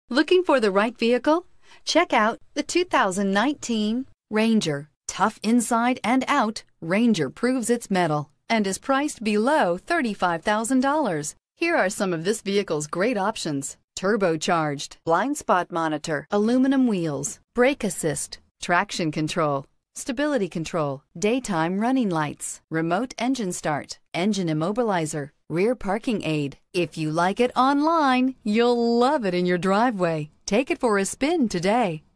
Looking for the right vehicle? Check out the 2019 Ranger. Tough inside and out, Ranger proves its mettle and is priced below $35,000. Here are some of this vehicle's great options: turbocharged, blind spot monitor, aluminum wheels, brake assist, traction control, stability control, daytime running lights, remote engine start, engine immobilizer, rear parking aid. If you like it online, you'll love it in your driveway. Take it for a spin today.